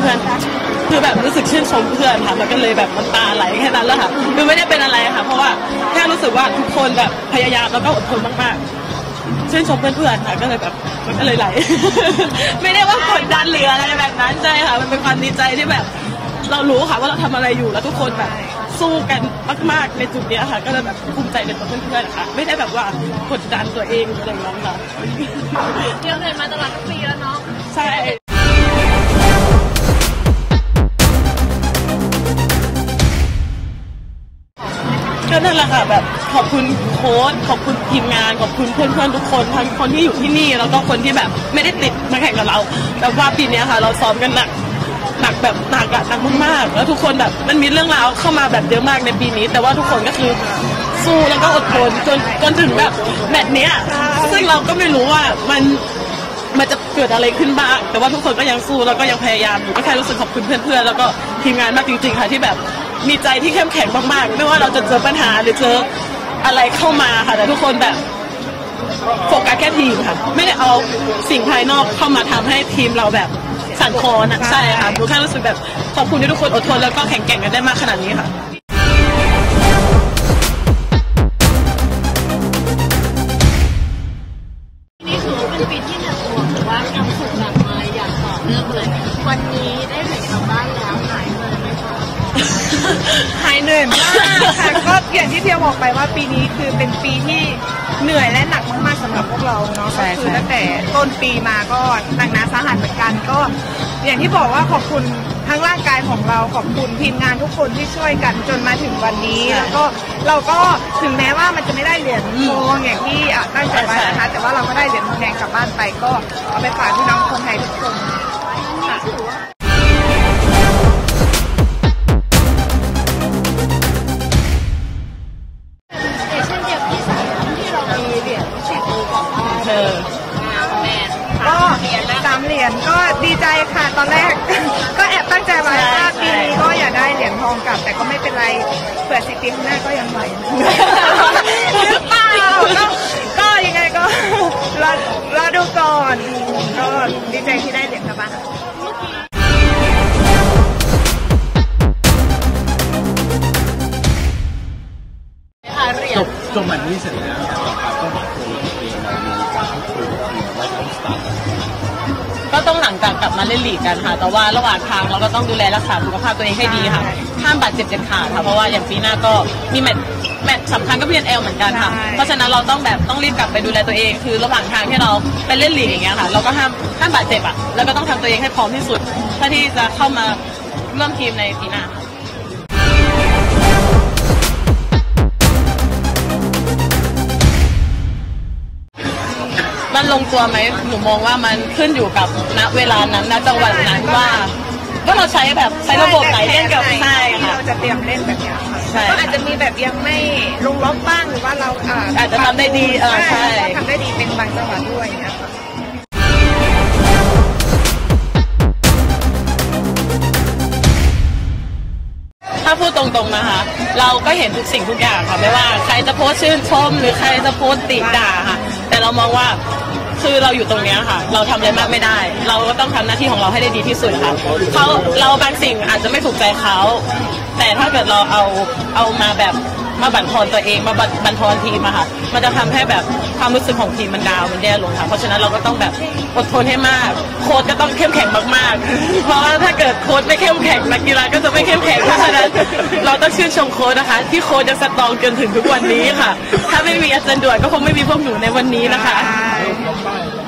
พื่อนคือแบบรู้สึกชื่นชมเพื่อนค่ะมันก็เลยแบบมันตาไหลแค่นั้นแหละค่ะคือไม่ได้เป็นอะไรค่ะเพราะว่าแค่รู้สึกว่าทุกคนแบบพยายามแล้วก็อดทนมากๆชื่นชมเพื่อนๆค่ะก็เลยแบบมันก็เลยไหล ไม่ได้ว่ากดดันหรืออะไรแบบนั้นใช่ค่ะมันเป็นความดีใจที่แบบเรารู้ค่ะว่าเราทำอะไรอยู่แล้วทุกคนแบบสู้กันมากๆในจุดนี้ค่ะก็เลยแบบภูมิใจในตัวเพื่อนๆค่ะไม่ได้แบบว่ากดดันตัวเองอะไรอย่างนั้นค่ะเที่ยวเลยมาตลอดทุกปีแล้วเนาะใช่ก็นั่นแหละค่ะแบบขอบคุณโค้ชขอบคุณทีมงานขอบคุณเพื่อนๆทุกคนทั้งคนที่อยู่ที่นี่แล้วก็คนที่แบบไม่ได้ติดมาแข่งกับเราแต่ว่าปีนี้ค่ะเราซ้อมกันหนักแบบหนักมากๆแล้วทุกคนแบบมันมีเรื่องราวเข้ามาแบบเยอะมากในปีนี้แต่ว่าทุกคนก็คือสู้แล้วก็อดทนจนถึงแบบแมตช์เนี้ยซึ่งเราก็ไม่รู้ว่ามันจะเกิดอะไรขึ้นบ้างแต่ว่าทุกคนก็ยังสู้แล้วก็ยังพยายามอยู่ก็แค่รู้สึกขอบคุณเพื่อนๆแล้วก็ทีมงานมากจริงๆค่ะที่แบบมีใจที่เข้มแข็งมากๆไม่ว่าเราจะเจอปัญหาหรือเจออะไรเข้ามาค่ะแต่ทุกคนแบบโฟกัสแค่ทีมค่ะไม่ได้เอาสิ่งภายนอกเข้ามาทำให้ทีมเราแบบสั่นคลอนใช่ค่ะหนูแค่รู้สึกแบบขอบคุณที่ทุกคนอดทนแล้วก็แข็งแกร่งกันได้มากขนาดนี้ค่ะนี่ถือว่าเป็นปีที่หนักหน่วงหรือว่าความสุขหนักมาอย่างต่อเนื่องเลยวันนี้ได้เหนื่อยกลับบ้านแล้วหายเหนื่อยไหมคะหายเหนื่อยมากค่ะก็อย่างที่เพียวบอกไปว่าปีนี้คือเป็นปีที่เหนื่อยและหนักมากๆสำหรับพวกเราเนาะก็คือตั้งแต่ต้นปีมาก็หนักหนาสาหัสเหมือนกันก็อย่างที่บอกว่าขอบคุณทั้งร่างกายของเราขอบคุณทีมงานทุกคนที่ช่วยกันจนมาถึงวันนี้แล้วก็เราก็ถึงแม้ว่ามันจะไม่ได้เหรียญทองอย่างที่ตั้งใจไว้นะคะแต่ว่าเราก็ได้เหรียญทองแดงกลับบ้านไปก็เอาไปฝากพี่น้องคนไทยทุกคนค่ะก็3 เหรียญก็ดีใจค่ะตอนแรกก็แอบตั้งใจไว้ว่าปีนี้ก็อยากได้เหรียญทองกลับแต่ก็ไม่เป็นไรเผื่อ10 ปีข้างหน้าก็ยังไหวหรือเปล่าก็ยังไงก็รอดูก่อนก็ดีใจที่ได้เหรียญกลับบ้านจบแบบนี้เสร็จแล้วก็บอกตัวเองเรามีการพูดคุยกับทีมว่าจะต้องสตาร์ทก็ต้องหลังจากกลับมาเล่นลีกกันค่ะแต่ว่าระหว่างทางเราก็ต้องดูแลรักษาสุขภาพตัวเองให้ดีค่ะห้ามบาดเจ็บเด็ดขาดค่ะเพราะว่าอย่างปีหน้าก็มีแมตช์สำคัญก็PNLเหมือนกันค่ะเพราะฉะนั้นเราต้องรีบกลับไปดูแลตัวเองคือระหว่างทางที่เราไปเล่นลีกอย่างเงี้ยค่ะเราก็ห้ามบาดเจ็บแล้วก็ต้องทำตัวเองให้พร้อมที่สุดเพื่อที่จะเข้ามาร่วมทีมในปีหน้ามันลงตัวไหมหนูมองว่ามันขึ้นอยู่กับณเวลานั้นณจังหวะนั้นว่าเราใช้ระบบไหนเล่นกับใช่ค่ะเราจะเตรียมเล่นแบบนี้ค่ะก็อาจจะมีแบบยังไม่ลงล็อกบ้างหรือว่าเราอาจจะทำได้ดีใช่ทำได้ดีเป็นบางจังหวะด้วยนะคะถ้าพูดตรงๆนะคะเราก็เห็นทุกสิ่งทุกอย่างค่ะไม่ว่าใครจะโพสชื่นชมหรือใครจะโพสติด่าค่ะแต่เรามองว่าคือเราอยู่ตรงนี้ค่ะเราทำอะไรมากไม่ได้เราก็ต้องทำหน้าที่ของเราให้ได้ดีที่สุดค่ะเราบางสิ่งอาจจะไม่ถูกใจเขาแต่ถ้าเกิดเราเอามาแบบมาบั่นทอนตัวเองมาบั่นทอนทีมอะค่ะมันจะทำให้แบบความรู้สึกของทีมมันดาวมันแย่ลงค่ะเพราะฉะนั้นเราก็ต้องแบบอดทนให้มากโค้ชก็ต้องเข้มแข็งมากๆเพราะว่าถ้าเกิดโค้ชไม่เข้มแข็งนักกีฬาก็จะไม่เข้มแข็งเพราะฉะนั้นเราต้องชื่นชมโค้ชนะคะที่โค้ชจะสตรองจนถึงทุกวันนี้ค่ะถ้าไม่มีอาจารย์ด่วนก็คงไม่มีพวกหนูในวันนี้นะคะ